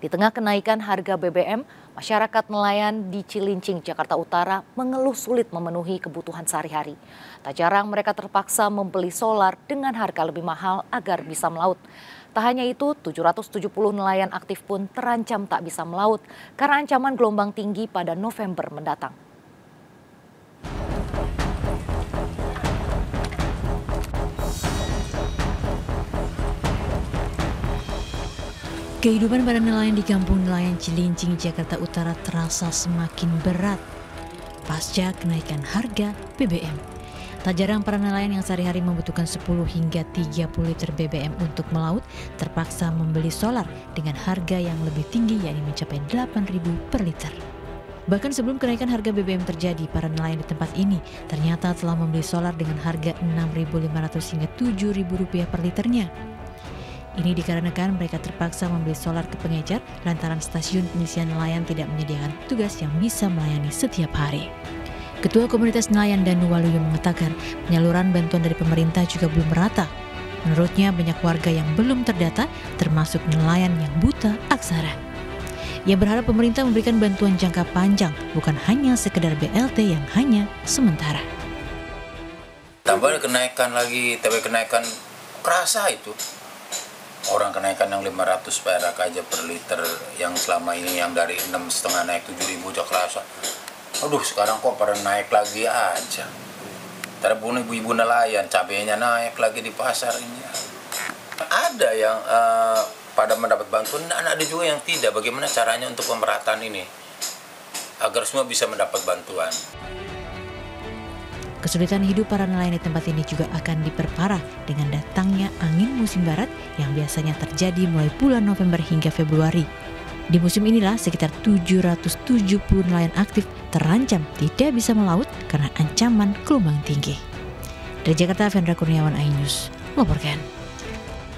Di tengah kenaikan harga BBM, masyarakat nelayan di Cilincing, Jakarta Utara mengeluh sulit memenuhi kebutuhan sehari-hari. Tak jarang mereka terpaksa membeli solar dengan harga lebih mahal agar bisa melaut. Tak hanya itu, 770 nelayan aktif pun terancam tak bisa melaut karena ancaman gelombang tinggi pada November mendatang. Kehidupan para nelayan di kampung nelayan Cilincing, Jakarta Utara terasa semakin berat pasca kenaikan harga BBM. Tak jarang para nelayan yang sehari-hari membutuhkan 10 hingga 30 liter BBM untuk melaut terpaksa membeli solar dengan harga yang lebih tinggi, yakni mencapai Rp8.000 per liter. Bahkan sebelum kenaikan harga BBM terjadi, para nelayan di tempat ini ternyata telah membeli solar dengan harga Rp6.500 hingga Rp7.000 per liternya. Ini dikarenakan mereka terpaksa membeli solar ke pengecer lantaran stasiun pengisian nelayan tidak menyediakan petugas yang bisa melayani setiap hari. Ketua Komunitas Nelayan Danu Waluyo mengatakan penyaluran bantuan dari pemerintah juga belum merata. Menurutnya banyak warga yang belum terdata, termasuk nelayan yang buta aksara. Ia berharap pemerintah memberikan bantuan jangka panjang, bukan hanya sekedar BLT yang hanya sementara. Tambah kenaikan lagi, tapi kenaikan kerasa itu. Orang kenaikan yang 500 perak aja per liter, yang selama ini yang dari 6,5 naik 7.000 udah kerasa. Aduh, sekarang kok pada naik lagi aja. Terbunuh ibu-ibu nelayan, cabenya naik lagi di pasar ini. Ada yang pada mendapat bantuan, ada juga yang tidak. Bagaimana caranya untuk pemerataan ini agar semua bisa mendapat bantuan? Kesulitan hidup para nelayan di tempat ini juga akan diperparah dengan datangnya angin musim barat yang biasanya terjadi mulai bulan November hingga Februari. Di musim inilah sekitar 770 nelayan aktif terancam tidak bisa melaut karena ancaman gelombang tinggi. Dari Jakarta, Vendra Kurniawan, iNews melaporkan.